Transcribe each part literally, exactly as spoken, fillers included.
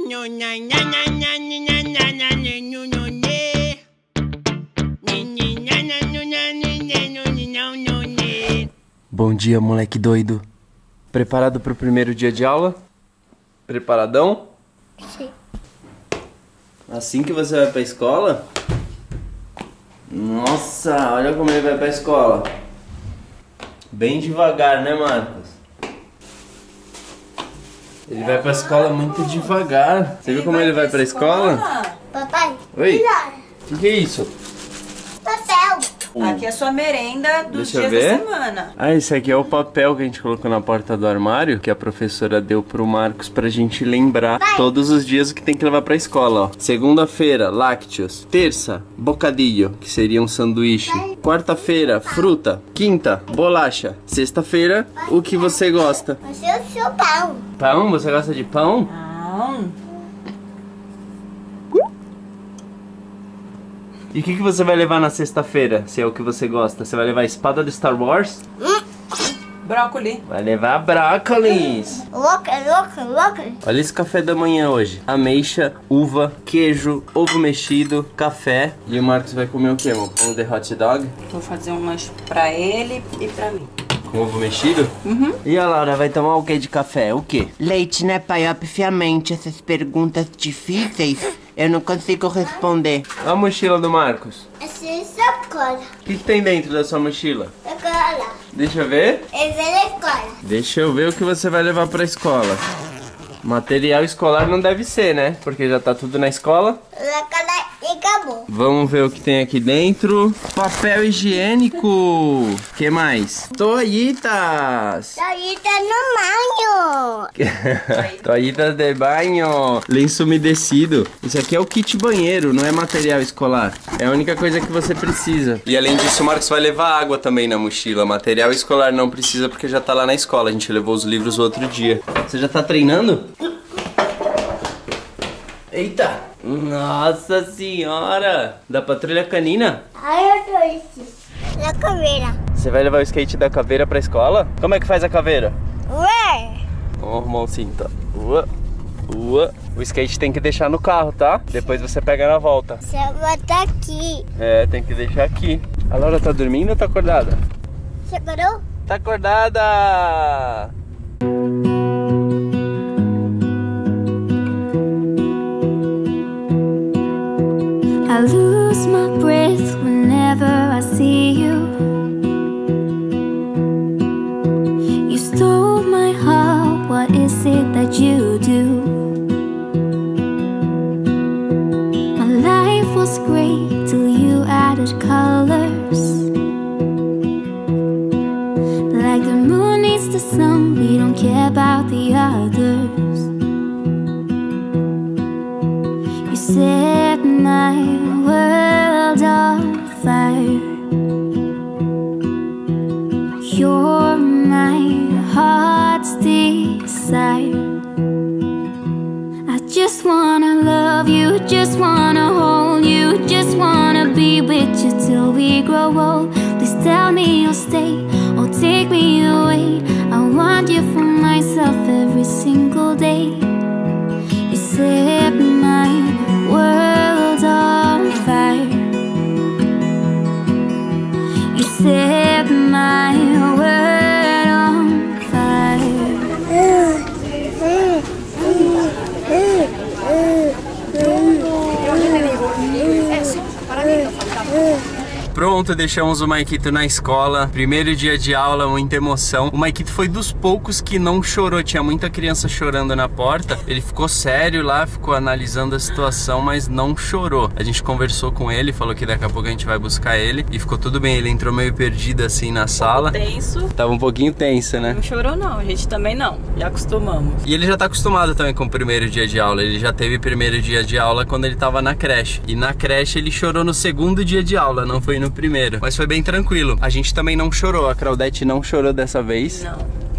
Bom dia, moleque doido. Preparado pro primeiro dia de aula? Preparadão? Sim. Assim que você vai pra escola? Nossa, olha como ele vai pra escola. Bem devagar, né, Marcos? Ele vai pra escola muito devagar. Você viu como ele vai pra escola? Papai. Oi? O que, que é isso? Papel. Aqui é a sua merenda dos Deixa eu dias ver. da semana. Ah, esse aqui é o papel que a gente colocou na porta do armário, que a professora deu pro Marcos pra gente lembrar Vai. todos os dias o que tem que levar pra escola, ó. Segunda-feira, lácteos. Terça, bocadillo, que seria um sanduíche. Quarta-feira, fruta. Quinta, bolacha. Sexta-feira, o que você gosta? Você é o seu pão. Pão? Você gosta de pão? Não. E o que, que você vai levar na sexta-feira, se é o que você gosta? Você vai levar a espada do Star Wars? Brócoli. Vai levar brócolis. Louca, louca, louca. Olha esse café da manhã hoje. Ameixa, uva, queijo, ovo mexido, café. E o Marcos vai comer o quê, amor? Pão de hot dog? Vou fazer um lanche pra ele e pra mim. Com ovo mexido? Uhum. E a Laura vai tomar o que de café? O quê? Leite, né, pai? Obviamente, essas perguntas difíceis eu não consigo responder. Olha a mochila do Marcos. Essa é a escola. O que, que tem dentro da sua mochila? Escola. Deixa eu ver. Essa é a escola. Deixa eu ver o que você vai levar pra escola. Material escolar não deve ser, né? Porque já tá tudo na escola. Escola e acabou. Vamos ver o que tem aqui dentro. Papel higiênico. Que mais? Toalhitas. Daí tá no banho. Toalhitas de banho. Lenço umedecido. Isso aqui é o kit banheiro, não é material escolar. É a única coisa que você precisa. E além disso, o Marcos vai levar água também na mochila. Material escolar não precisa porque já tá lá na escola. A gente levou os livros o outro dia. Você já tá treinando? Eita! Nossa senhora! Da patrulha canina? Ai, eu tô isso. Na caveira. Você vai levar o skate da caveira pra escola? Como é que faz a caveira? Ué. Vamos arrumar um cinto. Ua, ua. O skate tem que deixar no carro, tá? Depois você pega na volta. Você vai estar aqui. É, tem que deixar aqui. A Laura tá dormindo ou tá acordada? Você acordou? Tá acordada! I lose my breath whenever I see you. You stole my heart, what is it that you do? My life was great till you added colors. Like the moon needs the sun, we don't care about the others. You set my world on fire. You're my heart's desire. I just wanna love you, just wanna hold you, just wanna be with you till we grow old. Please tell me you'll stay or take me away. I want you for myself every single day. You set my world on fire. You set my world on fire. Pronto, deixamos o Maikito na escola. Primeiro dia de aula, muita emoção. O Maikito foi dos poucos que não chorou. Tinha muita criança chorando na porta. Ele ficou sério lá, ficou analisando a situação, mas não chorou. A gente conversou com ele, falou que daqui a pouco a gente vai buscar ele. E ficou tudo bem, ele entrou meio perdido assim na sala. Tenso. Tava um pouquinho tenso, né? Não chorou não, a gente também não. Já acostumamos. E ele já tá acostumado também com o primeiro dia de aula. Ele já teve primeiro dia de aula quando ele tava na creche. E na creche ele chorou no segundo dia de aula, não foi no primeiro. Mas foi bem tranquilo. A gente também não chorou. A Claudete não chorou dessa vez. Não.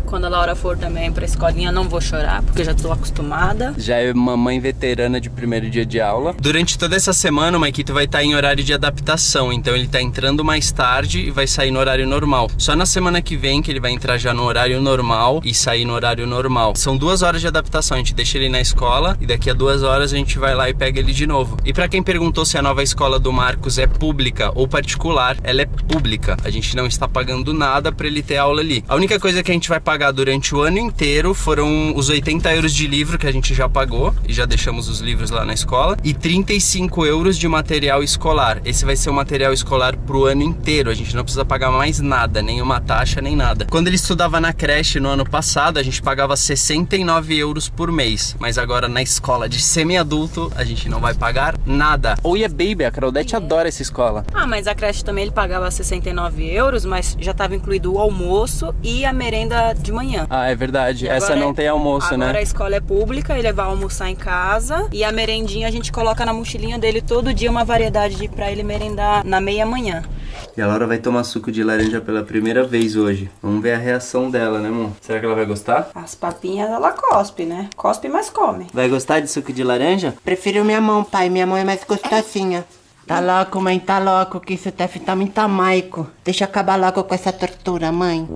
Quando a Laura for também pra escolinha, não vou chorar, porque eu já tô acostumada. Já é mamãe veterana de primeiro dia de aula. Durante toda essa semana, o Maikito vai estar em horário de adaptação. Então ele tá entrando mais tarde e vai sair no horário normal. Só na semana que vem que ele vai entrar já no horário normal e sair no horário normal. São duas horas de adaptação. A gente deixa ele na escola e daqui a duas horas a gente vai lá e pega ele de novo. E pra quem perguntou se a nova escola do Marcos é pública ou particular, ela é pública. A gente não está pagando nada pra ele ter aula ali. A única coisa que a gente vai pagar durante o ano inteiro foram os oitenta euros de livro que a gente já pagou e já deixamos os livros lá na escola e trinta e cinco euros de material escolar. Esse vai ser o material escolar pro ano inteiro. A gente não precisa pagar mais nada, nenhuma taxa, nem nada. Quando ele estudava na creche no ano passado, a gente pagava sessenta e nove euros por mês. Mas agora na escola de semi-adulto, a gente não vai pagar nada. Oh yeah baby, a Claudete adora essa escola. Ah, mas a creche também ele pagava sessenta e nove euros, mas já estava incluído o almoço e a merenda de manhã. Ah, é verdade. E essa agora, não tem almoço, agora né? Agora a escola é pública, ele vai almoçar em casa e a merendinha a gente coloca na mochilinha dele todo dia uma variedade de pra ele merendar na meia manhã. E a Laura vai tomar suco de laranja pela primeira vez hoje. Vamos ver a reação dela, né, amor? Será que ela vai gostar? As papinhas ela cospe, né? Cospe, mas come. Vai gostar de suco de laranja? Prefiro minha mão, pai. Minha mão é mais gostosinha. Tá louco, mãe, tá louco, que isso deve tá muito amaico. Deixa eu acabar logo com essa tortura, mãe.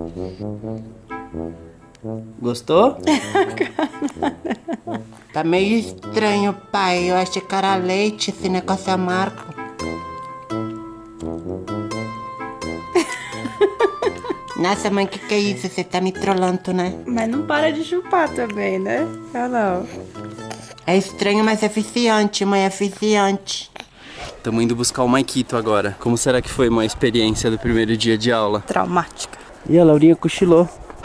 Gostou? Tá meio estranho, pai. Eu achei que era leite, esse negócio amargo. Nossa, mãe, que que é isso? Você tá me trollando, né? Mas não para de chupar também, né? Olha. É estranho, mas é viciante, mãe, é viciante. Estamos indo buscar o Maikito agora. Como será que foi uma experiência do primeiro dia de aula? Traumática. E a Laurinha cochilou.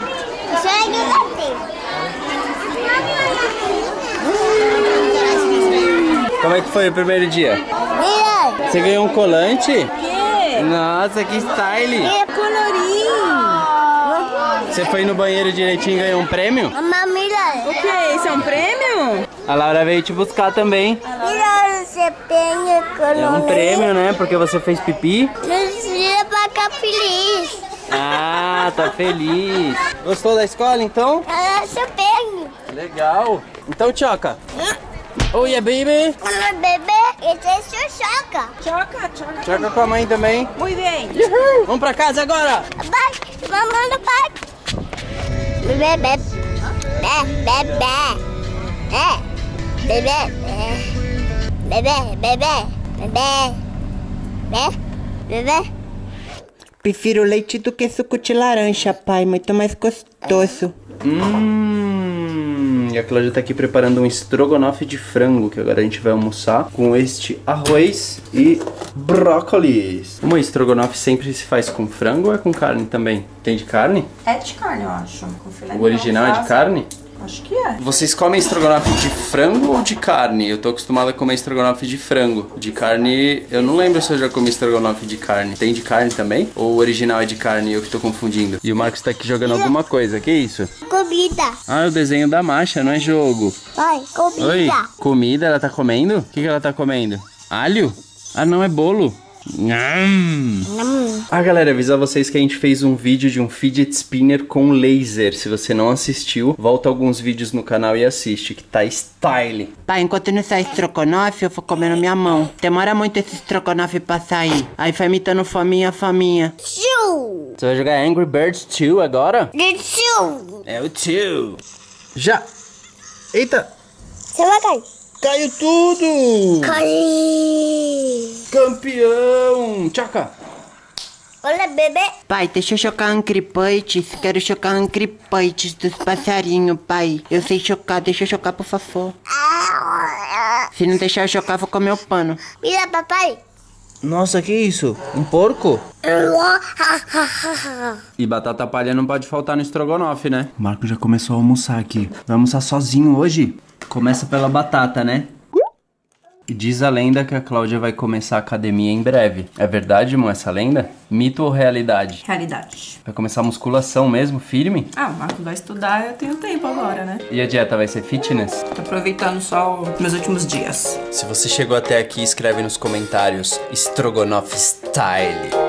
Como é que foi o primeiro dia? Você ganhou um colante? Que? Nossa, que style! É colorinho. Você foi no banheiro direitinho e ganhou um prêmio? Mamãe, O que? Esse é um prêmio? A Laura veio te buscar também. mira, você tem colorinho. É um prêmio, né? Porque você fez pipi. Precisa pra ficar feliz. Ah, tá feliz. Gostou da escola, então? Ah, seu bem. Legal. Então, tchoca. Oh, yeah, baby. Olá, bebê. Esse é seu choca. Choca, choca. Tchoca com a mãe também. Muito bem. Uhul. Vamos pra casa agora. Vai, mamãe do pai. Bebê, bebê. Bebê, bebê. É. Bebê, bebê. Bebê, bebê. Bebê. Bebê. Prefiro leite do que suco de laranja, pai. Muito mais gostoso. Hum, e a Cláudia tá aqui preparando um estrogonofe de frango, que agora a gente vai almoçar com este arroz e brócolis. Como estrogonofe sempre se faz com frango ou é com carne também? Tem de carne? É de carne, eu acho. Com filé O original é de carne? Acho que é. Vocês comem estrogonofe de frango ou de carne? Eu tô acostumado a comer estrogonofe de frango. De carne, eu não lembro se eu já comi estrogonofe de carne. Tem de carne também? Ou o original é de carne e eu que tô confundindo? E o Marcos tá aqui jogando alguma coisa. Que isso? Comida. Ah, é o desenho da Masha, não é jogo. Vai, comida. Oi, comida, ela tá comendo? O que, que ela tá comendo? Alho? Ah, não, é bolo. Nham. Ah, galera, avisar vocês que a gente fez um vídeo de um fidget spinner com laser. Se você não assistiu, volta alguns vídeos no canal e assiste, que tá style. Pai, enquanto não sai estrogonofe, eu vou comer na minha mão. Demora muito esse estrogonofe pra sair. Aí vai me dando fominha, fominha. Tchu. Você vai jogar Angry Birds dois agora? Tchu. É o dois. Já. Eita, Você vai cair. caiu tudo. Cai. Campeão. Tchaca. Olha, bebê. Pai, deixa eu chocar Angry Birds. Quero chocar Angry Birds dos passarinhos, pai. Eu sei chocar, deixa eu chocar, por favor. Se não deixar eu chocar, vou comer o pano. Mira, papai. Nossa, que isso? Um porco? E batata palha não pode faltar no estrogonofe, né? O Marco já começou a almoçar aqui. Vai almoçar sozinho hoje? Começa pela batata, né? E diz a lenda que a Cláudia vai começar a academia em breve. É verdade, irmão, essa lenda? Mito ou realidade? Realidade. Vai começar a musculação mesmo, firme? Ah, o Marcos vai estudar, eu tenho tempo agora, né? E a dieta vai ser fitness? Tô aproveitando só os meus últimos dias. Se você chegou até aqui, escreve nos comentários Estrogonofe Style.